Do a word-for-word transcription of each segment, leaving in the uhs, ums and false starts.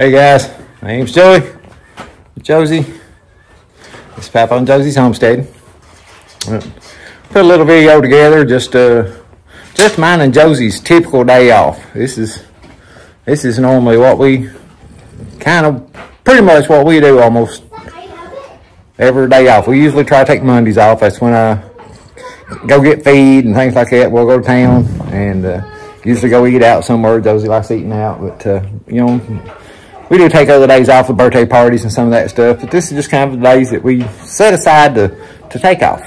Hey guys, my name's Joey, Josie. It's Papa and Josie's homestead. Put a little video together, just uh, just mine and Josie's typical day off. This is this is normally what we kind of pretty much what we do almost every day off. We usually try to take Mondays off. That's when I go get feed and things like that. We'll go to town and uh, usually go eat out somewhere. Josie likes eating out, but uh, you know. We do take other days off for birthday parties and some of that stuff, but this is just kind of the days that we set aside to, to take off.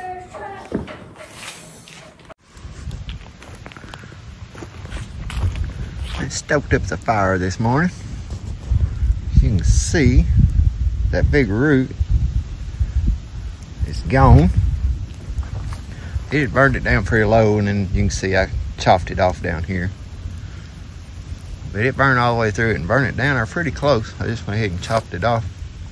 I stoked up the fire this morning. As you can see, that big root is gone. It had burned it down pretty low, and then you can see I chopped it off down here. But it burned all the way through it and burned it down there pretty close. I just went ahead and chopped it off.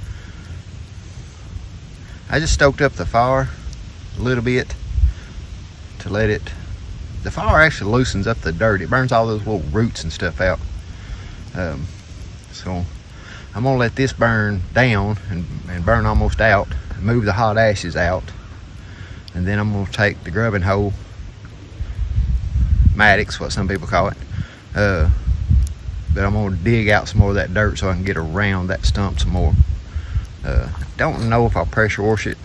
I just stoked up the fire a little bit to let it, the fire actually loosens up the dirt. It burns all those little roots and stuff out. Um, so I'm gonna let this burn down and, and burn almost out, and move the hot ashes out. And then I'm gonna take the grubbing hoe, Maddox, what some people call it, uh, but I'm gonna dig out some more of that dirt so I can get around that stump some more. Uh, don't know if I'll pressure wash it,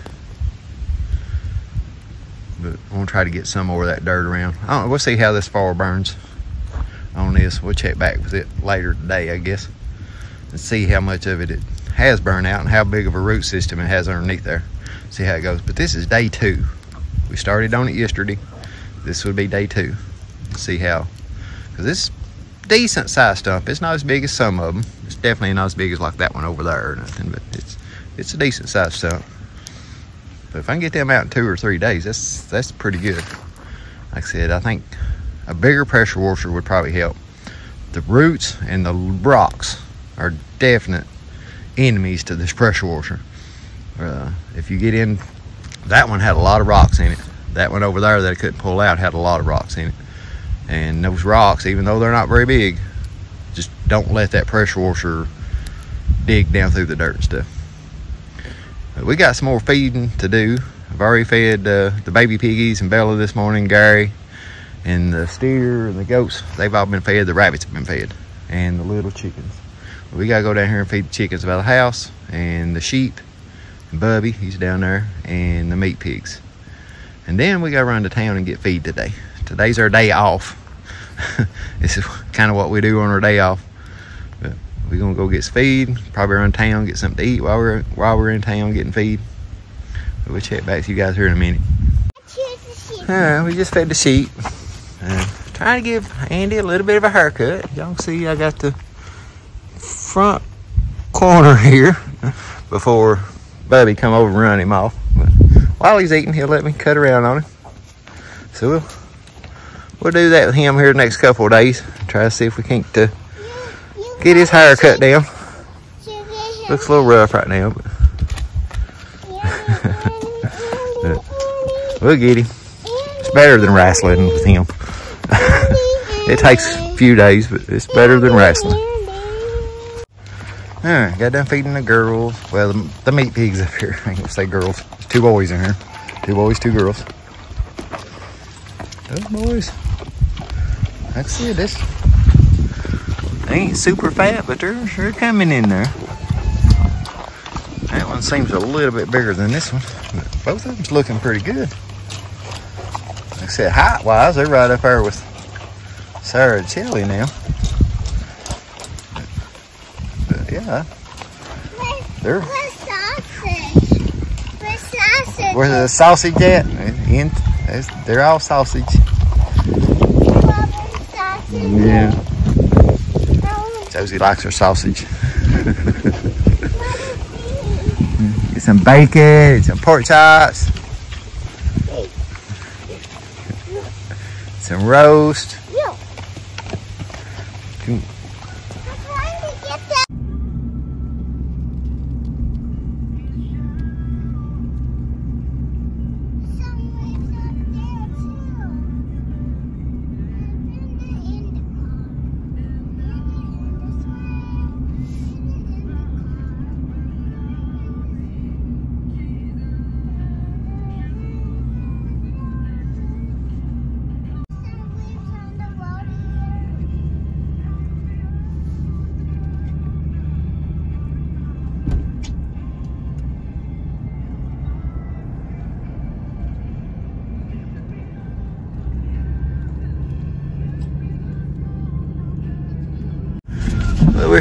but I'm gonna try to get some more of that dirt around. I don't know, we'll see how this fire burns on this. We'll check back with it later today, I guess, and see how much of it it has burned out and how big of a root system it has underneath there. See how it goes. But this is day two. We started on it yesterday. This would be day two. See how, because this decent size stump. It's not as big as some of them. It's definitely not as big as like that one over there or nothing, but it's it's a decent size stump. But if I can get them out in two or three days, that's that's pretty good. Like I said, I think a bigger pressure washer would probably help. The roots and the rocks are definite enemies to this pressure washer. Uh, if you get in, that one had a lot of rocks in it. That one over there that I couldn't pull out had a lot of rocks in it. And those rocks, even though they're not very big, just don't let that pressure washer dig down through the dirt and stuff. But we got some more feeding to do. I've already fed uh, the baby piggies and Bella this morning, Gary, and the steer and the goats. They've all been fed. The rabbits have been fed, and the little chickens. But we gotta go down here and feed the chickens by the house, and the sheep, and Bubby, he's down there, and the meat pigs. And then we gotta run to town and get feed today. Today's our day off. This is kind of what we do on our day off. But we're gonna go get some feed, probably around town, get something to eat while we're while we're in town getting feed. But we'll check back to you guys here in a minute. Uh, we just fed the sheep. Uh, trying to give Andy a little bit of a haircut. Y'all can see I got the front corner here before Bubby come over and run him off. But while he's eating, he'll let me cut around on him. So we'll We'll do that with him here the next couple of days. Try to see if we can't uh, get his hair cut down. Looks a little rough right now, but, but we'll get him. It's better than wrestling with him. It takes a few days, but it's better than wrestling. All right, got done feeding the girls. Well, the, the meat pigs up here. I ain't gonna say girls. There's two boys in here. Two boys, two girls. Those boys, like I said, this, they ain't super fat, but they're, they're coming in there. That one seems a little bit bigger than this one, but both of them's looking pretty good. Like I said, height-wise, they're right up there with Sarah and Chili now. But, but yeah, they're. Where's sausage? Where's the sausage at? In, they're all sausage. Yeah. Josie likes her sausage. Get some bacon, some pork chops, some roast.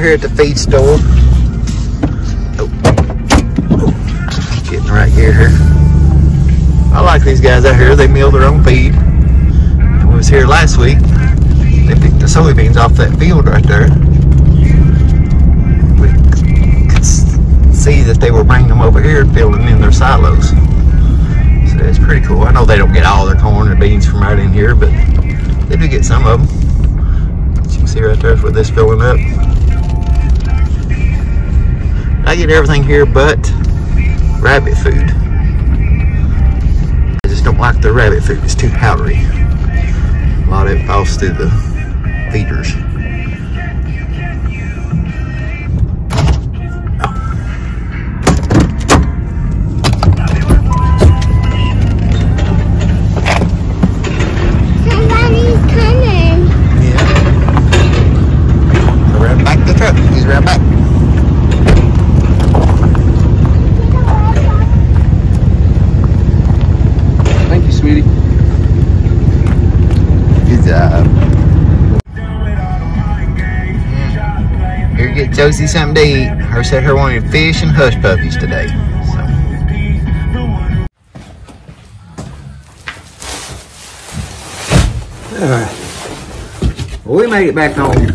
here at the feed store. Oh. Getting right here. I like these guys out here. They mill their own feed. I was here last week. They picked the soybeans off that field right there. We could see that they were bringing them over here and filling in their silos. So it's pretty cool. I know they don't get all their corn or beans from right in here, but they do get some of them. As you can see right there, where this filling up. I get everything here but rabbit food. I just don't like the rabbit food. It's too powdery. A lot of it falls through the feeders. Somebody's coming. Yeah. So we're back to the truck. He's right back. Thank you, sweetie. Good job. Here, get Josie something to eat. Her said her wanted fish and hush puppies today. So. Alright. Well, we made it back home.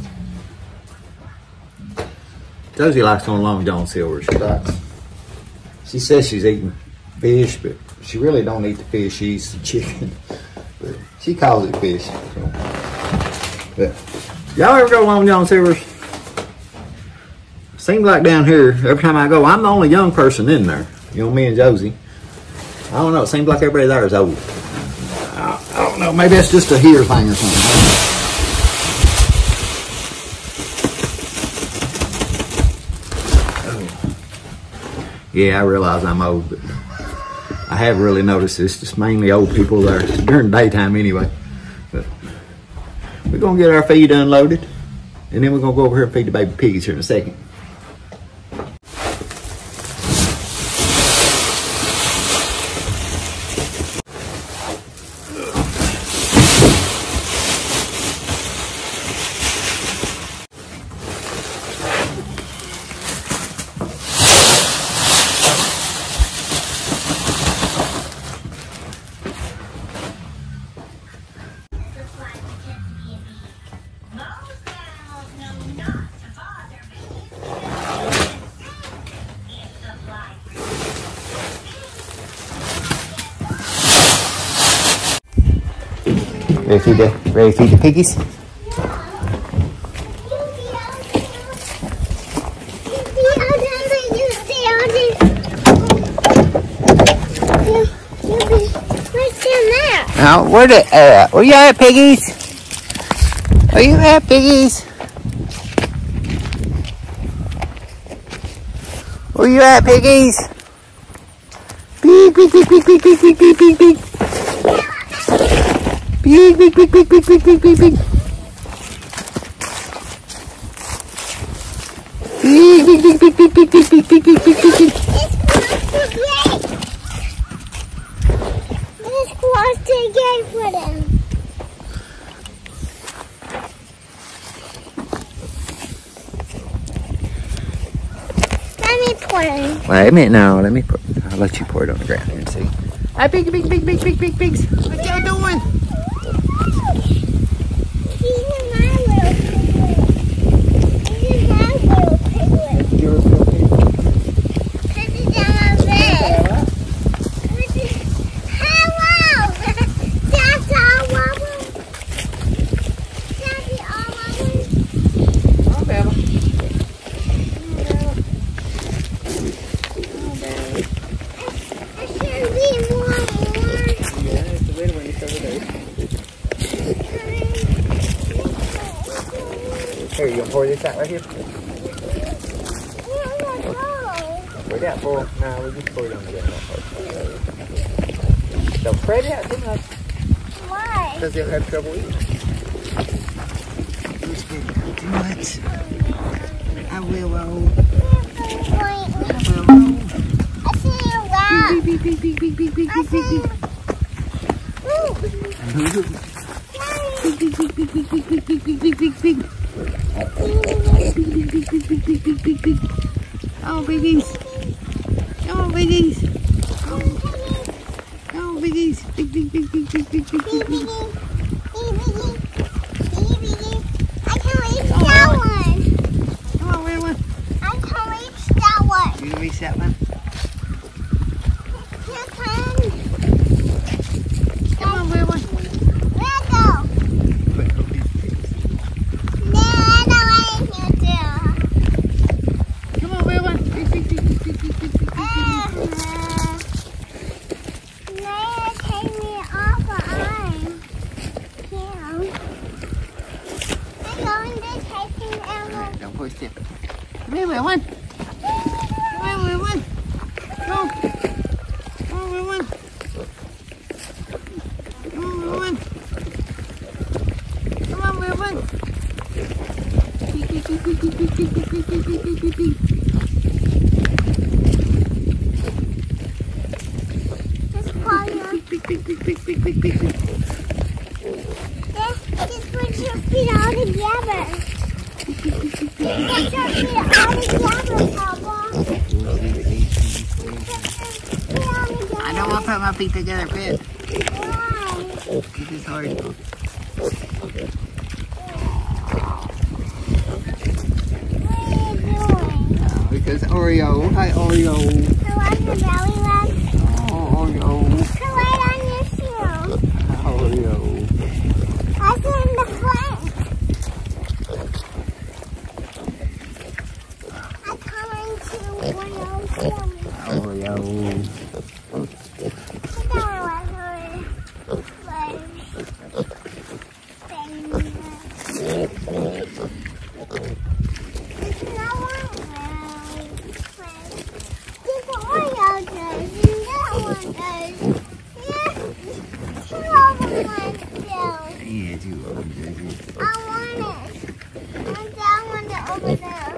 Josie likes on Long John Silver. She likes. She says she's eating fish, but she really don't eat the fish. She eats the chicken. But she calls it fish. So. But y'all ever go to Long John Silver's? Seems like down here, every time I go, I'm the only young person in there. You know, me and Josie. I don't know. It seems like everybody there is old. I, I don't know. Maybe that's just a here thing or something. Oh. Yeah, I realize I'm old, but I have really noticed it's just mainly old people there during the daytime anyway. But we're going to get our feed unloaded, and then we're going to go over here and feed the baby pigs here in a second. Ready to feed the, ready to feed the piggies? Oh, where the, uh, where you at, piggies? Where you at, piggies? Where you at, piggies? Pig, pig, pig, pig, pig, pig, pig, pig, pig, pig. Pig, pig, pig, pig, pig, pig, pig, pig, pig. Pig, pig, pig, pig, pig, pig, pig, pig, pig, pig, pig, pig. This was too good for them. Let me pour it. Wait a minute, no, let me put, I'll let you pour it on the ground here and see. Hi, pig, pig, pig, pig, pig, pig, pigs. What y'all doing? These are my little piglets. This is my little piglet. Your little pig. This is on my bed. This is... Hello! That's all woman. That's all woman. Oh, Bella. I should be more, more. Yeah, it's a little one. It's over there. Here, you gonna pour this out right here? Where am I going? Pour it out, pour. No, we just pour it on the ground. Don't spread it out too much, Why? because they'll have trouble eating. You spread it out too much. I will roll. I see a rat. Beep, beep, beep, beep, beep, beep, I beep, beep, see. beep. Ooh. Beep, beep, beep, beep, beep, beep, beep, beep, beep, beep, beep. Daddy. Oh, biggies. Come on, biggies. Come on, biggies. Big, big, big, big, big, big, big, big, big. I can reach that one. Come on, where one? I can reach that one. You can reach that one? You can. Come on, where one? Let go. No, I don't want you to. Come on, where one? Big, big, big, big, big, big, big, big, big, big. Naya, take me off the arm. Yeah. I'm going to take him out. Don't push it. Come here, where one? Come on, where one? Go. Come on, where one? Come on, where one? Come on, where one? Beep, beep, beep, beep, beep, beep, beep, beep, beep, beep, beep, beep, beep. Just call you. Beep, beep, beep, beep, beep, beep, beep, beep. Just, just put your feet all together. Put your feet all together, Papa. I don't want to put my feet together, Fred. Why? This is hard. What are you doing? Because Oreo. Hi, Oreo. I want the belly rub. Oh, Oreo. Put right on your shoe. Oreo. That's in the front. I'm coming to Oreo. Oreo. I don't want her. Yeah, too old, baby. I want it. And I want it over there.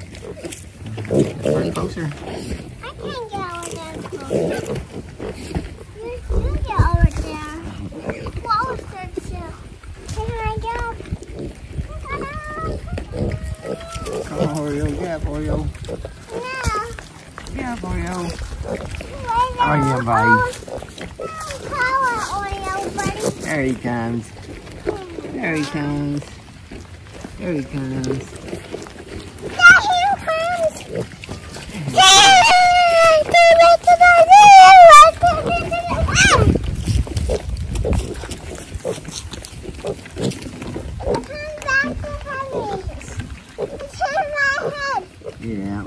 Come closer. I can't get over there closer. You should get over there. Closer too. Can I go? Come on, Oreo. Yeah, Oreo. No. Yeah, Oreo. Wait, Oh, yeah, buddy. Power, Oreo, buddy. There he comes. There he comes. There he comes. There he comes. Yeah.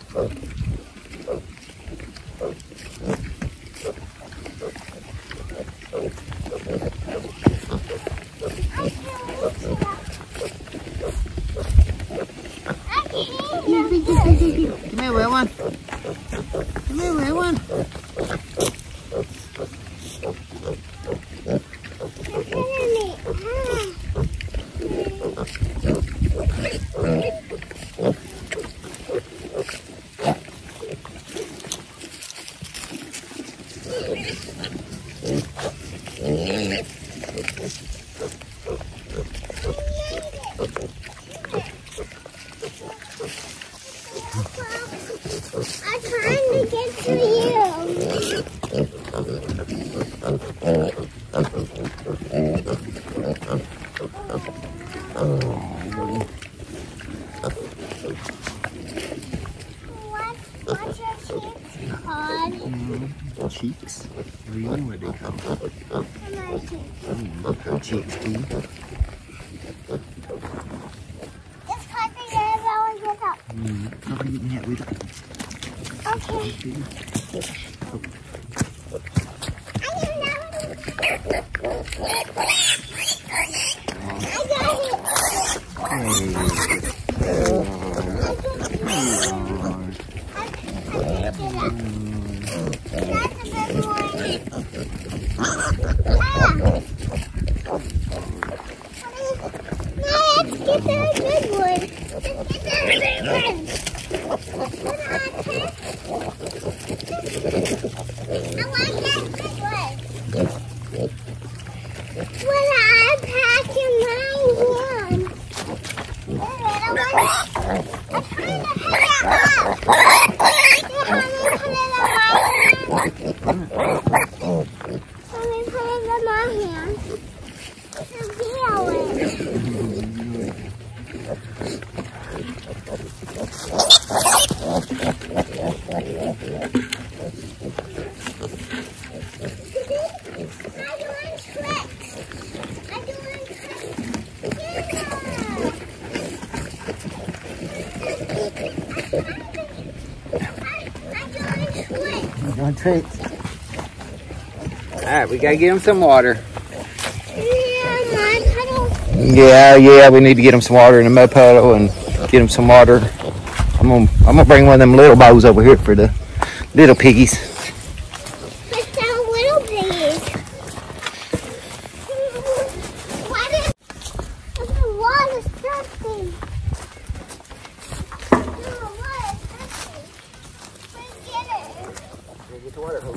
Come here, where one? Come here, where one? I'm trying to get to you. What, what's your cheeks called? Mm, cheeks? What do you know what they call? My cheeks. Mm, cheeks, too. Just cut the yellow and get up. Mm, cover your head with it. Okay. I can never. I got it. Hey. When I pack in my hand, I trying to pick out. Doing tricks. Alright, we gotta get him some water. Yeah, yeah, we need to get him some water in the mud puddle and get him some water. I'm gonna, I'm gonna bring one of them little bowls over here for the little piggies. It's our little piggies. What is the water thirsty? The water thirsty. Let's get it. Get the water hose.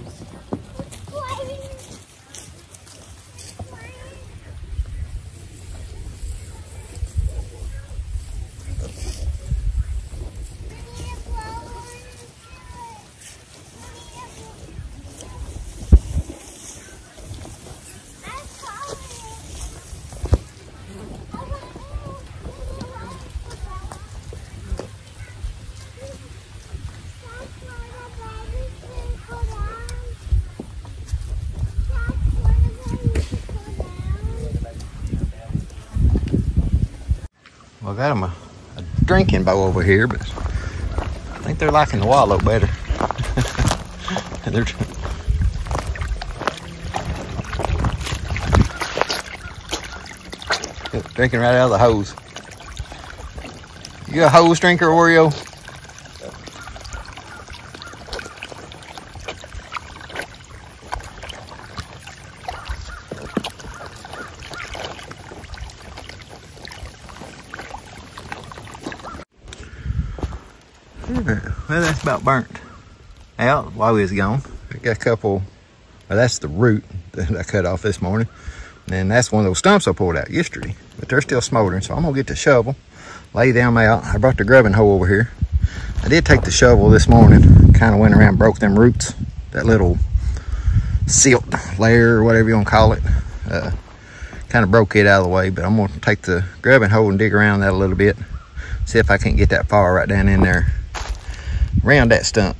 Well, I got them a, a drinking bowl over here, but I think they're liking the wallow better. They're drinking right out of the hose. You a hose drinker, Oreo? Well, that's about burnt out while we was gone. I got a couple, well, that's the root that I cut off this morning. And that's one of those stumps I pulled out yesterday, but they're still smoldering. So I'm gonna get the shovel, lay them out. I brought the grubbing hoe over here. I did take the shovel this morning, kind of went around, broke them roots, that little silt layer or whatever you want to call it. Uh, kind of broke it out of the way, but I'm gonna take the grubbing hoe and dig around that a little bit, see if I can't get that far right down in there around that stump.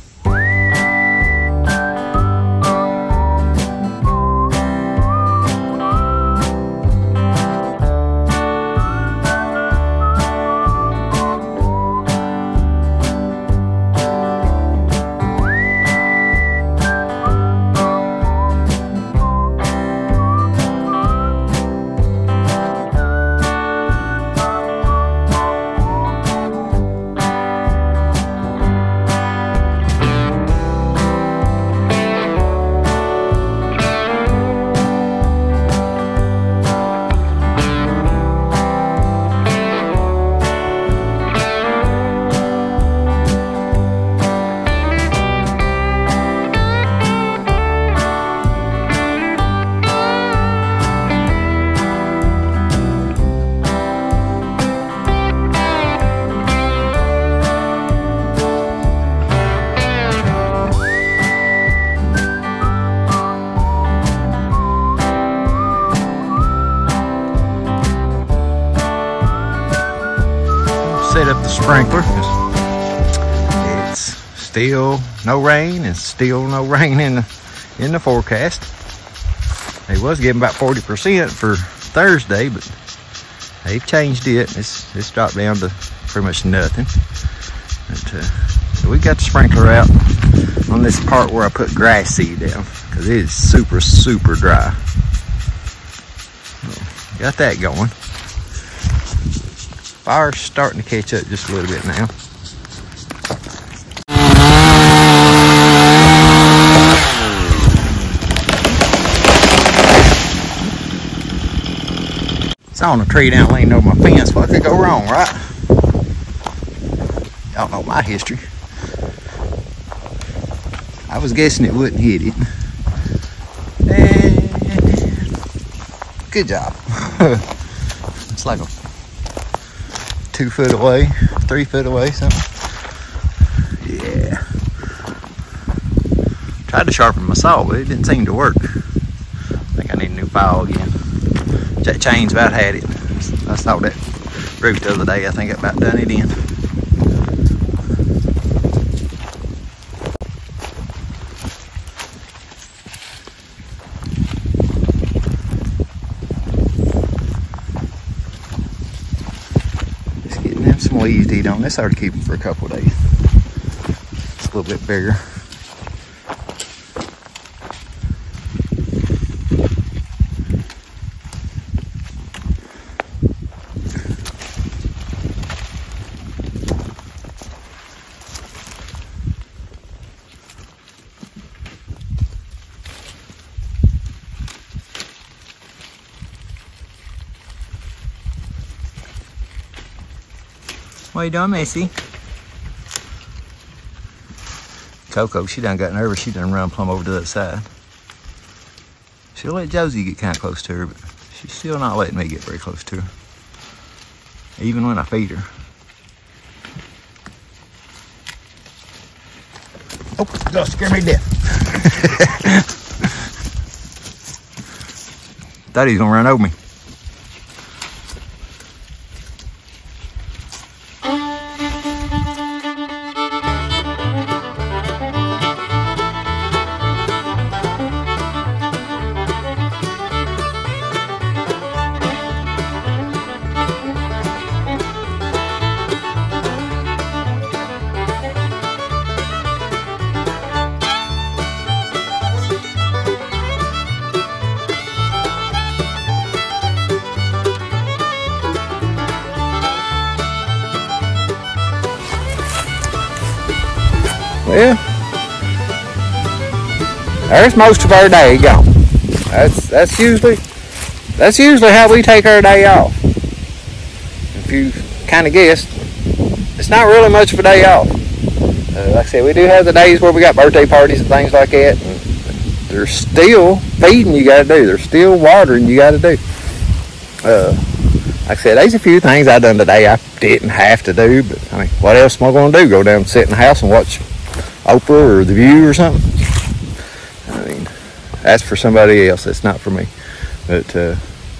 Set up the sprinkler because it's still no rain and still no rain in the in the forecast. They was giving about forty percent for Thursday, but they've changed it. It's it's dropped down to pretty much nothing. But, uh, so we got the sprinkler out on this part where I put grass seed down because it is super super dry. So, got that going. Fire's starting to catch up just a little bit now. It's on a tree down leaning over my fence. What could go wrong, right? Y'all know my history. I was guessing it wouldn't hit it. And good job. It's like a two foot away, three foot away, something. Tried to sharpen my saw, but it didn't seem to work. I think I need a new file again. That chain's about had it. I saw that root the other day. I think I about done it in. Just getting them some leaves to eat on. This ought to keep them for a couple of days. It's a little bit bigger. What you doing, Missy? Coco, she done got nervous. She done run plumb over to that side. She'll let Josie get kind of close to her, but she's still not letting me get very close to her, even when I feed her. Oh, don't scare me to death. Thought he was gonna run over me. Well, there's most of our day gone. That's that's usually that's usually how we take our day off. If you kind of guessed, it's not really much of a day off. Uh, like I said, we do have the days where we got birthday parties and things like that. And there's still feeding you got to do. There's still watering you got to do. Uh, like I said, there's a few things I done today I didn't have to do, but I mean, what else am I going to do? Go down and sit in the house and watch Oprah or The View or something? I mean, that's for somebody else. That's not for me. But uh,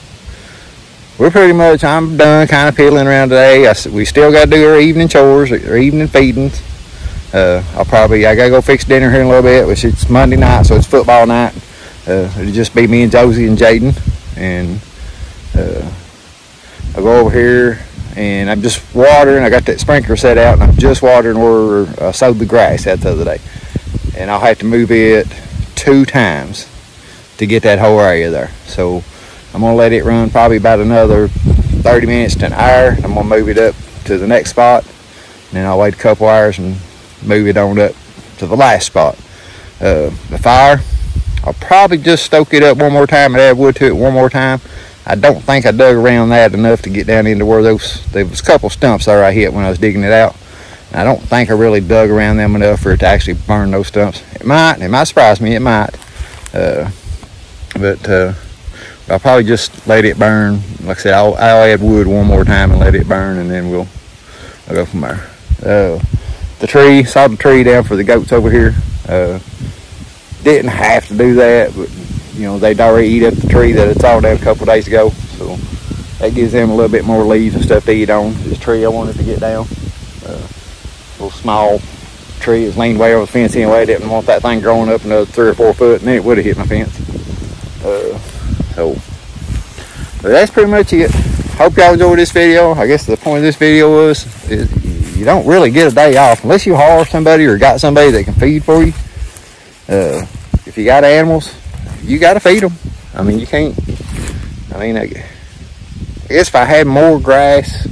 we're pretty much, I'm done kind of piddling around today. I, we still got to do our evening chores, our evening feedings. Uh, I'll probably, I got to go fix dinner here in a little bit, which it's Monday night, so it's football night. Uh, it'll just be me and Josie and Jaden. And uh, I'll go over here and I'm just watering. I got that sprinkler set out and I'm just watering where I sowed the grass out the other day. And I'll have to move it two times to get that whole area there. So I'm gonna let it run probably about another thirty minutes to an hour. I'm gonna move it up to the next spot. And then I'll wait a couple hours and move it on up to the last spot. Uh, the fire, I'll probably just stoke it up one more time and add wood to it one more time. I don't think I dug around that enough to get down into where those, there was a couple stumps there I hit when I was digging it out. And I don't think I really dug around them enough for it to actually burn those stumps. It might, it might surprise me, it might. Uh, but uh, I'll probably just let it burn. Like I said, I'll, I'll add wood one more time and let it burn, and then we'll I'll go from there. Uh, the tree, saw the tree down for the goats over here. Uh, didn't have to do that, but you know, they'd already eat up the tree that it's all down a couple of days ago, so that gives them a little bit more leaves and stuff to eat on. This tree I wanted to get down, uh, little small tree. It was leaned way over the fence anyway. I didn't want that thing growing up another three or four foot, and then it would have hit my fence. Uh, so, but that's pretty much it. Hope y'all enjoyed this video. I guess the point of this video was is you don't really get a day off unless you hire somebody or got somebody that can feed for you. Uh, if you got animals, you got to feed them. I mean, you can't, I mean, I guess if I had more grass,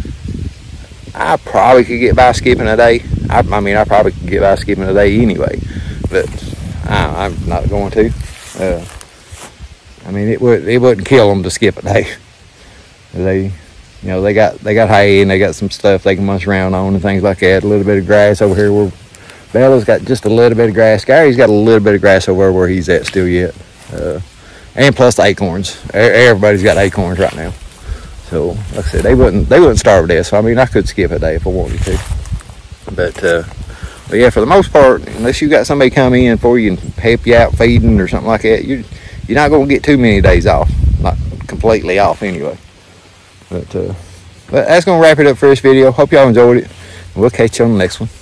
I probably could get by skipping a day. I, I mean, I probably could get by skipping a day anyway, but I, I'm not going to. Uh, I mean, it would, it wouldn't kill them to skip a day. They, you know, they got, they got hay and they got some stuff they can munch around on and things like that. A little bit of grass over here where Bella's got just a little bit of grass. Gary's got a little bit of grass over where he's at still yet. Uh, and plus the acorns. Everybody's got acorns right now. So, like I said, they wouldn't they wouldn't starve to death. So, I mean, I could skip a day if I wanted to. But, uh, but yeah, for the most part, unless you got somebody come in for you and help you out feeding or something like that, you're, you're not going to get too many days off. Not completely off anyway. But, uh, but that's going to wrap it up for this video. Hope y'all enjoyed it. We'll catch you on the next one.